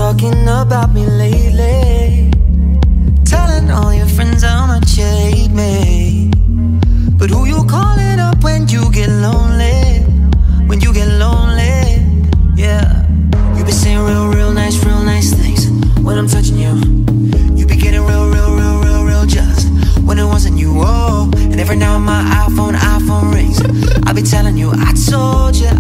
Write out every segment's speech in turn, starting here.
talking about me lately, telling all your friends how much you hate me. But who you calling up when you get lonely? When you get lonely, yeah. You be saying real nice things when I'm touching you. You be getting real just when it wasn't you, oh. And every now and my iPhone rings, I be telling you, I told you.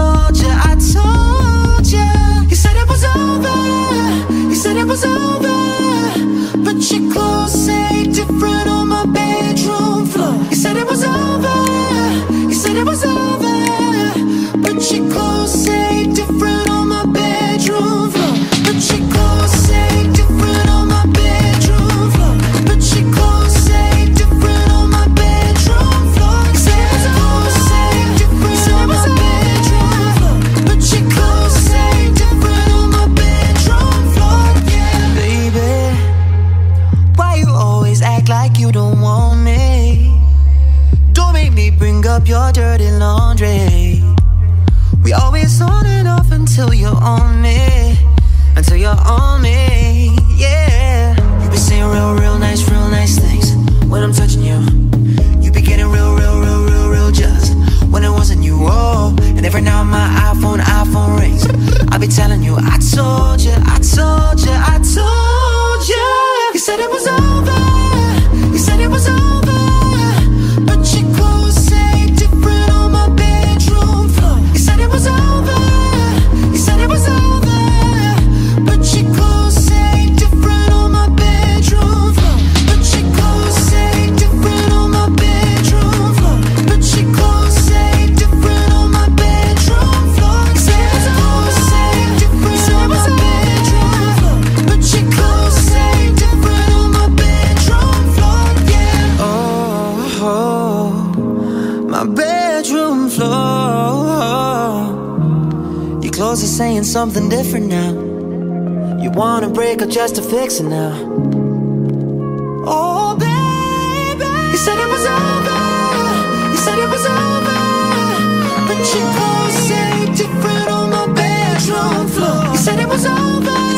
You said it was over, you said it was over, but your clothes say different on my bedroom floor. You said it was over, you said it was over, but your clothes say different on my bedroom floor. But your clothes say different on my bedroom floor. But your clothes say different on my bedroom floor. You said it was over, say different on my bedroom floor. But your clothes say different on my bedroom floor, yeah. Baby, why you always act like you don't want me? Don't make me bring up your dirty laundry. We always on and off until you're on me. Until you're on me, yeah. You be saying real nice things when I'm touching you. You be getting real just when it wasn't you, oh. And every now and my iPhone rings, I be telling you, I told you. You said it was over, you said it was over, but your clothes say different on my bedroom floor. You said it was over, you said it was over, but your clothes say different on my bedroom floor. But your clothes say different on my bedroom floor. But your clothes say different on my bedroom floor. You said it was over, say different on my bedroom floor. But your clothes say different on my bedroom floor, yeah. Oh, my bedroom floor. Your clothes are saying something different now. You wanna break up just to fix it now. Oh, baby, you said it was over, you said it was over, but your clothes say different on my bedroom floor. You said it was over,